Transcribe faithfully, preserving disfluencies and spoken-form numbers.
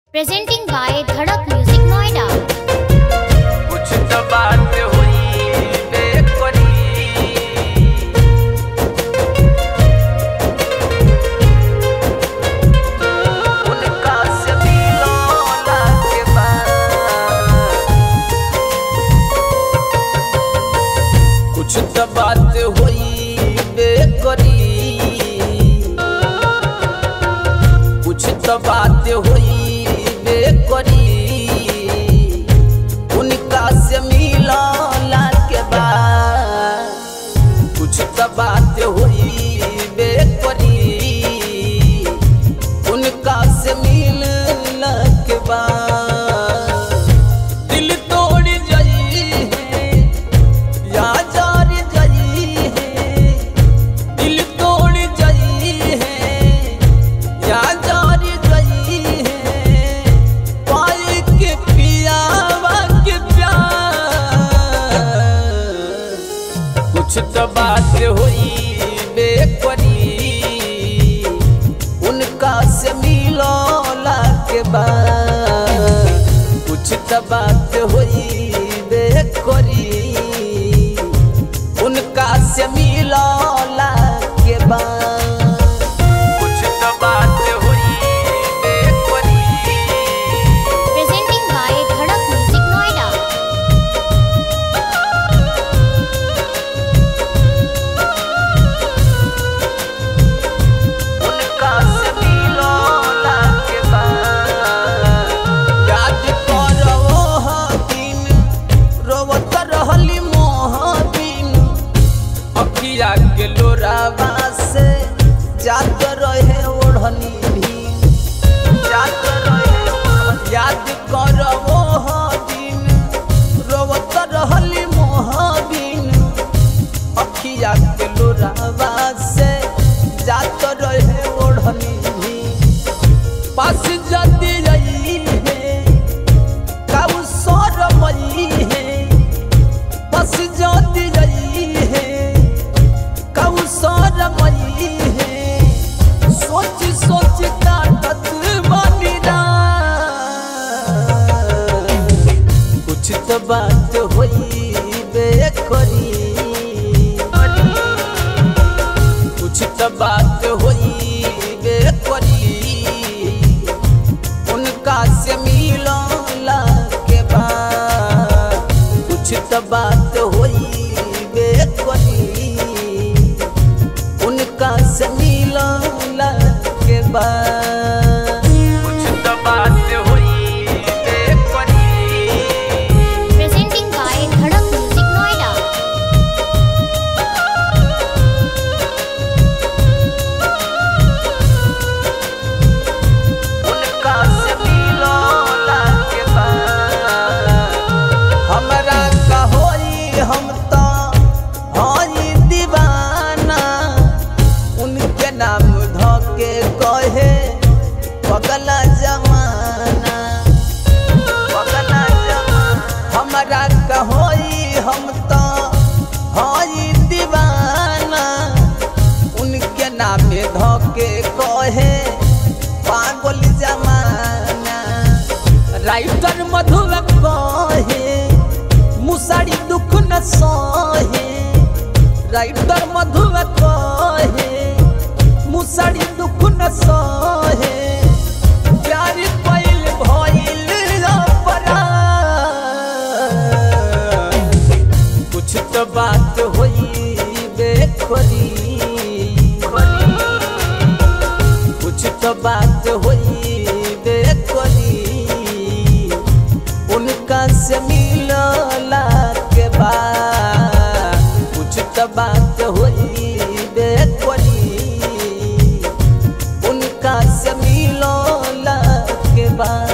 Presenting by Dhadak music Noida. कुछ तो बात हुई बेकरी, उनका से मिलना के बाद कुछ तो बात हुई बेकरी, कुछ तो बात हुई बेकरी, उनका से मिलला के बाद कुछ तो बात हुई बेकरी, उनका से मिलला के बाद दिल तोड़ जाई है या जार जाई है, दिल तोड़ जाई है या जार कुछ तो बात हुई बेकरी, उनका से मिलला के बाद कुछ तो बात हुई बेकरी, उनका से मिलला के बाद कुछ तो बात हुई bakery. Presenting by Dhadak music Noida. के लोरावा से जात रहे ओढ़नी भी जात रहे, याद कर वो दिन रोवत रहली मोहबिन, अखिया के लोरावा से जात रहे ओढ़नी भी पास जदी रही है काऊ सरमई है, पास जदी रही है सरमई है, सोच सोच काटत बानी कुछ तो बात हुई बेकरी, कुछ तो बात हुई बेकरी, उनका से मिलला के बाद कुछ तो बात हुई बेकरी, उनका से मिलला के बाद कुछ तो बात हुई bakery. Presenting by Dhadak music Noida. उनका से मिलला के बाद हमरा का होई हम तो होई दीवाना, उनके नाम धोके कहे पगला जमाना, पगला जमाना हमारा कहोई हम तो होई दीवाना, उनके नाम धोके कहे पागल जमाना, राइटर मधुर कहे मुसारी दुख न सहे, राइटर मधुर कहे मुसारी दुख न सहे, प्यार पैल भइल अपराध कुछ तो बात हुई बेकरी, कुछ तो बात हुई बेकरी, उनका से मिलला के बाद कुछ तो बात हुई बेकरी, उनका से मिलला के बाद।